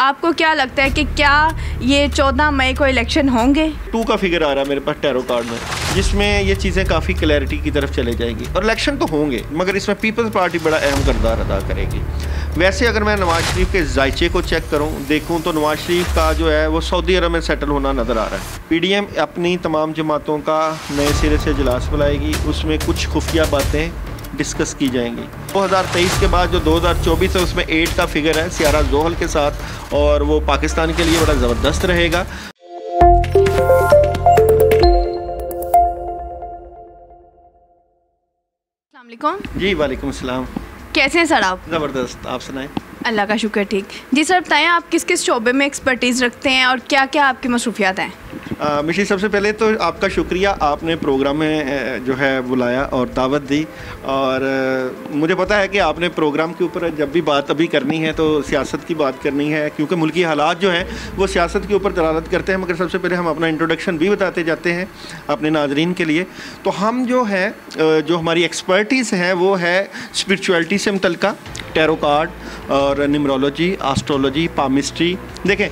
आपको क्या लगता है कि क्या ये 14 मई को इलेक्शन होंगे? 2 का फिगर आ रहा है मेरे पास टैरो कार्ड में, जिसमें ये चीज़ें काफ़ी क्लैरिटी की तरफ चले जाएंगी और इलेक्शन तो होंगे, मगर इसमें पीपल्स पार्टी बड़ा अहम किरदार अदा करेगी। वैसे अगर मैं नवाज शरीफ के जायचे को चेक करूं, देखूं तो नवाज शरीफ का जो है वो सऊदी अरब में सेटल होना नज़र आ रहा है। पीडीएम अपनी तमाम जमातों का नए सिरे से इजलास बुलाएगी, उसमें कुछ खुफिया बातें डिस्कस की जाएंगी। 2023 के बाद जो 2024 है उसमें 8 का फिगर है सियारा जोहल के साथ, और वो पाकिस्तान के लिए बड़ा ज़बरदस्त रहेगा। जी वालेकुम अस्सलाम। कैसे हैं सर आप? ज़बरदस्त, आप सुनाएं। अल्लाह का शुक्र ठीक। जी सर बताएं, आप किस किस शोबे में एक्सपर्टीज़ रखते हैं और क्या क्या आपकी मसरूफियात हैं? मिशी, सबसे पहले तो आपका शुक्रिया, आपने प्रोग्राम में जो है बुलाया और दावत दी, और मुझे पता है कि आपने प्रोग्राम के ऊपर जब भी बात अभी करनी है तो सियासत की बात करनी है, क्योंकि मुल्की हालात जो हैं वो सियासत के ऊपर दलालत करते हैं। मगर सबसे पहले हम अपना इंट्रोडक्शन भी बताते जाते हैं अपने नाजरीन के लिए। तो हम जो है जो हमारी एक्सपर्टीज़ है वो है स्पिरिचुअलिटी से मुतल्लिका, टैरो कार्ड और न्यूमरोलॉजी, एस्ट्रोलॉजी, पामिस्ट्री। देखें,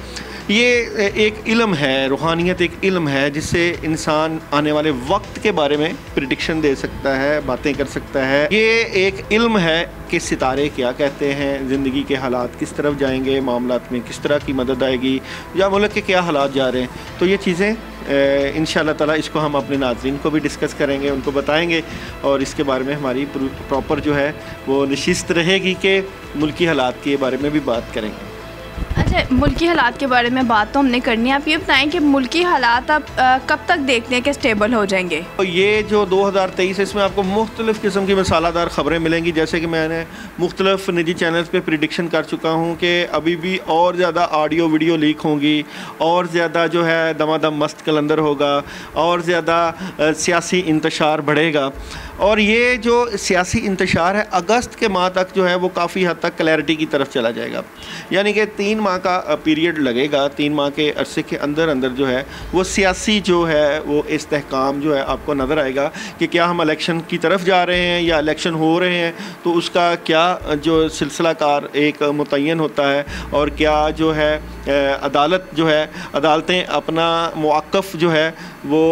ये एक इल्म है, रूहानियत एक इल्म है जिससे इंसान आने वाले वक्त के बारे में प्रिडिक्शन दे सकता है, बातें कर सकता है। ये एक इल्म है कि सितारे क्या कहते हैं, ज़िंदगी के हालात किस तरफ जाएंगे, मामलात में किस तरह की मदद आएगी, या मुल्क के क्या हालात जा रहे हैं। तो ये चीज़ें इंशाअल्लाह ताला इसको हम अपने नाज़रीन को भी डिस्कस करेंगे, उनको बताएंगे, और इसके बारे में हमारी प्रॉपर जो है वो नशिस्त रहेगी कि मुल्की हालात के बारे में भी बात करेंगे। अच्छा, मुल्की हालात के बारे में बात तो हमने करनी है। आप ये बताएं कि मुल्की हालात आप कब तक देखते हैं कि स्टेबल हो जाएंगे? तो ये जो 2023 है इसमें आपको मुख्तलिफ़ किस्म की मसालादार ख़बरें मिलेंगी, जैसे कि मैंने मुख्तलिफ निजी चैनल्स पे प्रिडिक्शन कर चुका हूँ कि अभी भी और ज़्यादा ऑडियो वीडियो लीक होंगी, और ज़्यादा जो है दमादम मस्त कलंदर होगा, और ज़्यादा सियासी इंतशार बढ़ेगा। और ये जो सियासी इंतशार है अगस्त के माह तक जो है वो काफ़ी हद तक क्लैरिटी की तरफ चला जाएगा, यानी कि 3 माह का पीरियड लगेगा। 3 माह के अरसे के अंदर अंदर जो है वो सियासी जो है वो इस्तेहकाम जो है आपको नज़र आएगा कि क्या हम इलेक्शन की तरफ जा रहे हैं या इलेक्शन हो रहे हैं, तो उसका क्या जो सिलसिला कार एक मुतय्यन होता है, और क्या जो है अदालत जो है, अदालतें अपना मौक़िफ़ जो है वो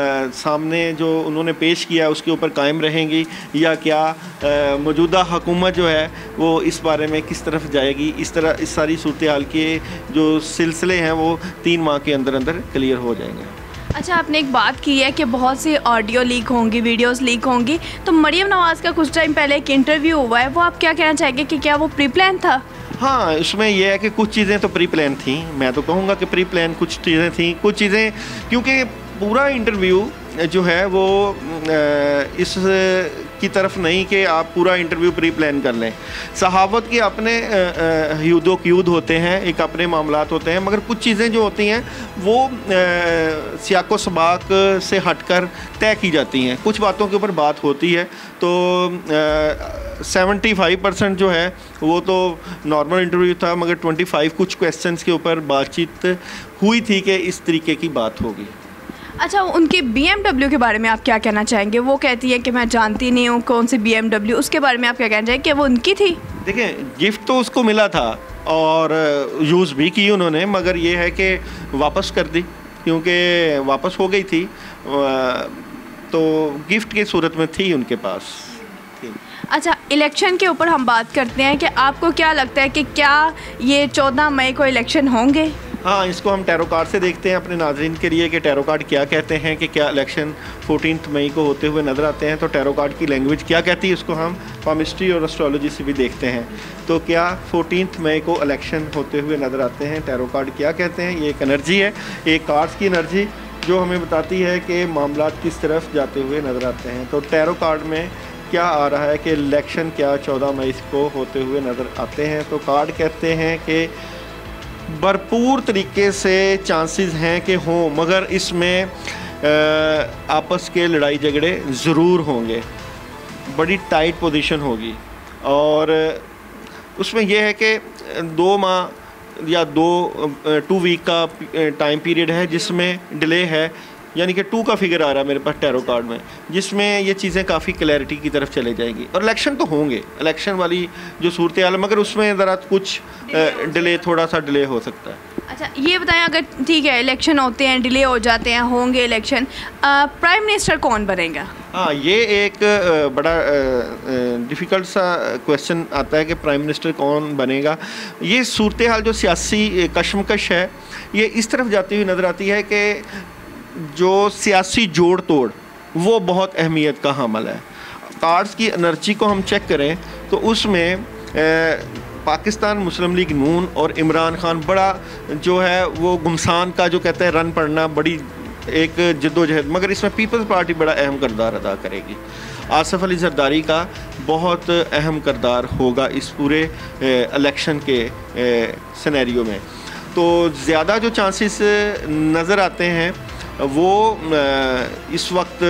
सामने जो उन्होंने पेश किया है उसके ऊपर कायम रहेंगी, या क्या मौजूदा हुकूमत जो है वो इस बारे में किस तरफ जाएगी। इस सारी सूरत हाल के जो सिलसिले हैं वो 3 माह के अंदर अंदर क्लियर हो जाएंगे। अच्छा, आपने एक बात की है कि बहुत सी ऑडियो लीक होंगी, वीडियोस लीक होंगी, तो मरियम नवाज़ का कुछ टाइम पहले एक इंटरव्यू हुआ है, वो आप क्या कहना चाहेंगे कि क्या वो प्री प्लान था? हाँ, इसमें यह है कि कुछ चीज़ें तो प्री प्लान थी, मैं तो कहूँगा कि प्री प्लान कुछ चीज़ें थी, कुछ चीज़ें, क्योंकि पूरा इंटरव्यू जो है वो इस की तरफ नहीं कि आप पूरा इंटरव्यू प्री प्लान कर लें। सहावत के अपने यूद होते हैं, एक अपने मामलात होते हैं, मगर कुछ चीज़ें जो होती हैं वो सियाको सबाक से हटकर तय की जाती हैं। कुछ बातों के ऊपर बात होती है, तो 75% जो है वो तो नॉर्मल इंटरव्यू था, मगर 25 कुछ क्वेश्चंस के ऊपर बातचीत हुई थी कि इस तरीके की बात होगी। अच्छा, उनकी BMW के बारे में आप क्या कहना चाहेंगे? वो कहती है कि मैं जानती नहीं हूँ कौन सी BMW, उसके बारे में आप क्या कहना चाहेंगे कि वो उनकी थी? देखिए, गिफ्ट तो उसको मिला था और यूज़ भी की उन्होंने, मगर ये है कि वापस कर दी, क्योंकि वापस हो गई थी, तो गिफ्ट की सूरत में थी उनके पास। अच्छा, इलेक्शन के ऊपर हम बात करते हैं कि आपको क्या लगता है कि क्या ये 14 मई को इलेक्शन होंगे? हाँ, इसको हम टैरो कार्ड से देखते हैं अपने नाजरीन के लिए कि टैरो कार्ड क्या कहते हैं, कि क्या इलेक्शन 14 मई को होते हुए नज़र आते हैं। तो टैरो कार्ड की लैंग्वेज क्या कहती है उसको हम पामिस्ट्री और एस्ट्रोलॉजी से भी देखते हैं। तो क्या 14 मई को इलेक्शन होते हुए नज़र आते हैं, टैरो कार्ड क्या कहते हैं? ये एक एनर्जी है, एक कार्ड्स की एनर्जी जो हमें बताती है कि मामलात किस तरफ जाते हुए नज़र आते हैं। तो टैरो कार्ड में क्या आ रहा है कि इलेक्शन क्या 14 मई को होते हुए नज़र आते हैं। तो कार्ड कहते हैं कि भरपूर तरीके से चांसेस हैं कि हों, मगर इसमें आपस के लड़ाई झगड़े ज़रूर होंगे, बड़ी टाइट पोजीशन होगी, और उसमें यह है कि 2 माह या 2 वीक का टाइम पीरियड है जिसमें डिले है यानी कि 2 का फिगर आ रहा है मेरे पास टैरो कार्ड में, जिसमें ये चीज़ें काफ़ी क्लैरिटी की तरफ चले जाएंगी। और इलेक्शन तो होंगे, इलेक्शन वाली जो सूरत हाल, मगर उसमें ज़रा कुछ डिले, थोड़ा सा डिले हो सकता है। अच्छा ये बताएं, अगर ठीक है इलेक्शन होते हैं, डिले हो जाते हैं, होंगे इलेक्शन, प्राइम मिनिस्टर कौन बनेगा? हाँ, ये एक बड़ा डिफ़िकल्ट सा क्वेश्चन आता है कि प्राइम मिनिस्टर कौन बनेगा। ये सूरत हाल जो सियासी कशमकश है, ये इस तरफ जाती हुई नज़र आती है कि जो सियासी जोड़ तोड़ वो बहुत अहमियत का हामिल है। कार्ड्स की एनर्जी को हम चेक करें तो उसमें पाकिस्तान मुस्लिम लीग नून और इमरान खान बड़ा जो है वो गुमसान का जो कहते हैं रन पड़ना, बड़ी एक जद्दोजहद, मगर इसमें पीपल्स पार्टी बड़ा अहम किरदार अदा करेगी। आसिफ अली जरदारी का बहुत अहम किरदार होगा इस पूरे इलेक्शन के सिनेरियो में। तो ज़्यादा जो चांसेस नज़र आते हैं वो इस वक्त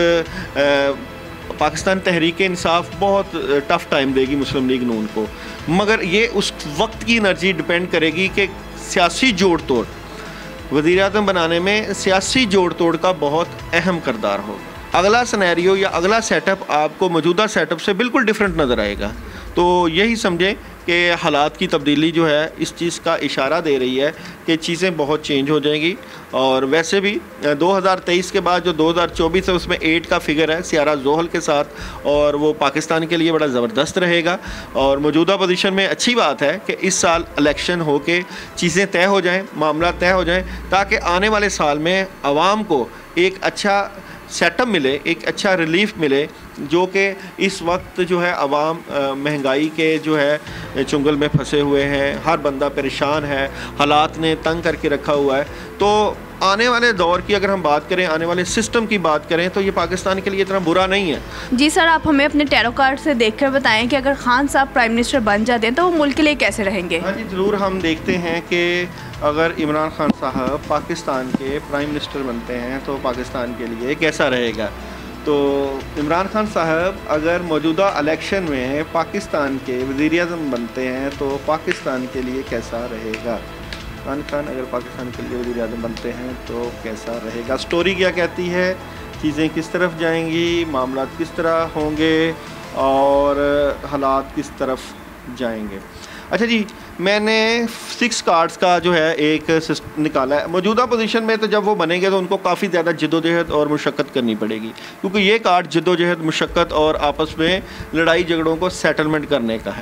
पाकिस्तान तहरीक इंसाफ बहुत टफ़ टाइम देगी मुस्लिम लीग नून को, मगर ये उस वक्त की एनर्जी डिपेंड करेगी कि सियासी जोड़ तोड़, वज़ीर-ए-आज़म बनाने में सियासी जोड़ तोड़ का बहुत अहम किरदार होगा। अगला सिनेरियो या अगला सेटअप आपको मौजूदा सेटअप से बिल्कुल डिफरेंट नज़र आएगा। तो यही समझें कि हालात की तब्दीली जो है इस चीज़ का इशारा दे रही है कि चीज़ें बहुत चेंज हो जाएंगी। और वैसे भी 2023 के बाद जो 2024 है उसमें 8 का फिगर है सियारा जोहल के साथ, और वो पाकिस्तान के लिए बड़ा ज़बरदस्त रहेगा। और मौजूदा पोजीशन में अच्छी बात है कि इस साल इलेक्शन हो के चीज़ें तय हो जाएं, मामला तय हो जाएं, ताकि आने वाले साल में आवाम को एक अच्छा सेटअप मिले, एक अच्छा रिलीफ मिले, जो कि इस वक्त जो है आवाम महंगाई के जो है चुंगल में फंसे हुए हैं, हर बंदा परेशान है, हालात ने तंग करके रखा हुआ है। तो आने वाले दौर की अगर हम बात करें, आने वाले सिस्टम की बात करें, तो ये पाकिस्तान के लिए इतना बुरा नहीं है। जी सर, आप हमें अपने टैरो कार्ड से देखकर बताएं कि अगर खान साहब प्राइम मिनिस्टर बन जाते हैं तो वो मुल्क के लिए कैसे रहेंगे? हाँ जी, ज़रूर। हम देखते हैं कि अगर इमरान खान साहब पाकिस्तान के प्राइम मिनिस्टर बनते हैं तो पाकिस्तान के लिए कैसा रहेगा। तो इमरान खान साहब अगर मौजूदा इलेक्शन में पाकिस्तान के वज़ीर-ए-आज़म बनते हैं तो पाकिस्तान के लिए कैसा रहेगा। इमरान खान अगर पाकिस्तान के लिए वज़ीर-ए-आज़म बनते हैं तो कैसा रहेगा, स्टोरी क्या कहती है, चीज़ें किस तरफ जाएंगी, मामला किस तरह होंगे और हालात किस तरफ जाएंगे। अच्छा जी, मैंने 6 कार्ड्स का जो है एक निकाला है। मौजूदा पोजीशन में तो जब वो बनेंगे तो उनको काफ़ी ज़्यादा जद्दोजहद और मुशक्क़त करनी पड़ेगी, क्योंकि ये कार्ड जद्दोजहद, मुशक्क़त और आपस में लड़ाई झगड़ों को सेटलमेंट करने का है।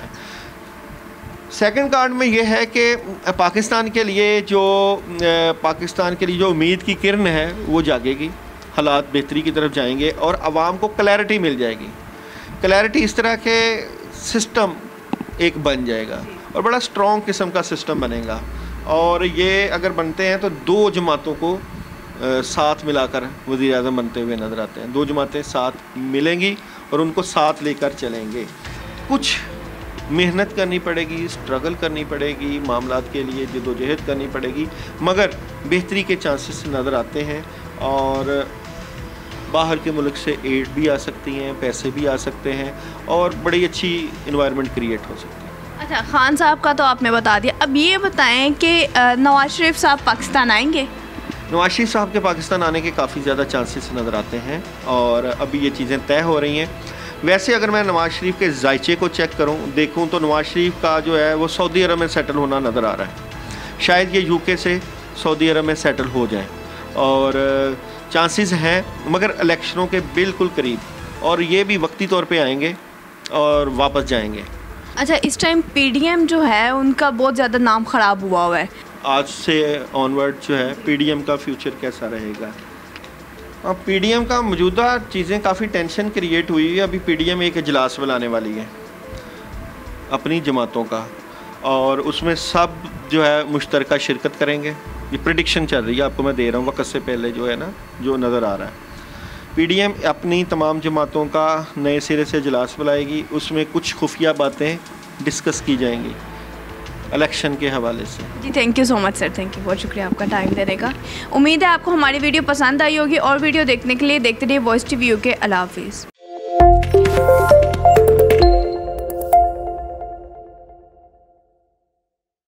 सेकंड कार्ड में ये है कि पाकिस्तान के लिए जो उम्मीद की किरण है वो जागेगी, हालात बेहतरी की तरफ जाएंगे और आवाम को क्लैरिटी मिल जाएगी। क्लैरिटी इस तरह के सिस्टम एक बन जाएगा और बड़ा स्ट्रॉन्ग किस्म का सिस्टम बनेगा। और ये अगर बनते हैं तो 2 जमातों को साथ मिलाकर वज़ीर-ए-आज़म बनते हुए नज़र आते हैं। 2 जमातें साथ मिलेंगी और उनको साथ लेकर चलेंगे। कुछ मेहनत करनी पड़ेगी, स्ट्रगल करनी पड़ेगी, मामलात के लिए जद्दोजहद करनी पड़ेगी, मगर बेहतरी के चांसेस नज़र आते हैं। और बाहर के मुल्क से एड भी आ सकती हैं, पैसे भी आ सकते हैं और बड़ी अच्छी इन्वायरमेंट क्रिएट हो सकती है। अच्छा, खान साहब का तो आपने बता दिया, अब ये बताएं कि नवाज शरीफ साहब पाकिस्तान आएंगे? नवाज शरीफ साहब के पाकिस्तान आने के काफ़ी ज़्यादा चांसेस नज़र आते हैं और अभी ये चीज़ें तय हो रही हैं। वैसे अगर मैं नवाज शरीफ के जायचे को चेक देखूं तो नवाज शरीफ का जो है वो सऊदी अरब में सेटल होना नज़र आ रहा है। शायद ये यूके से सऊदी अरब में सेटल हो जाए और चांसेस हैं, मगर इलेक्शनों के बिल्कुल करीब, और ये भी वक्ती तौर पे आएंगे और वापस जाएंगे। अच्छा, इस टाइम पीडीएम जो है उनका बहुत ज़्यादा नाम ख़राब हुआ है। आज से ऑनवर्ड जो है पीडीएम का फ्यूचर कैसा रहेगा। अब पीडीएम का मौजूदा चीज़ें काफ़ी टेंशन क्रिएट हुई है। अभी पीडीएम एक इजलास बुलाने वाली है अपनी जमातों का, और उसमें सब जो है मुश्तरका शिरकत करेंगे। ये प्रेडिक्शन चल रही है, आपको मैं दे रहा हूँ वक्त से पहले जो है ना, जो नज़र आ रहा है। पीडीएम अपनी तमाम जमातों का नए सिरे से इजलास बुलाएगी, उसमें कुछ खुफिया बातें डिस्कस की जाएंगी इलेक्शन के हवाले से। जी thank you so much sir, thank you, बहुत शुक्रिया आपका टाइम देने का। उम्मीद है आपको हमारी वीडियो पसंद आई होगी और वीडियो देखने के लिए देखते रहिए वॉइस टीवी UK। अल्लाह हाफिज़।